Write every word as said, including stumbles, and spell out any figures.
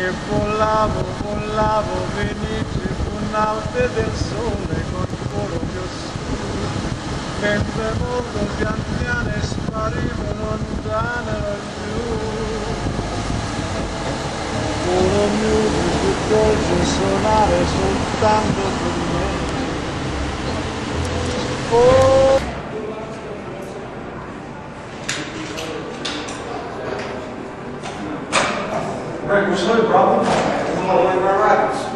E volavo, volavo, felice, fu notte del sole con coro più oscuro, mentre molte pian piane sparivano lontane laggiù. Coro mio più dolce suonare soltanto per me. Oh. Right, what's the problem? I'm all the way around rabbits.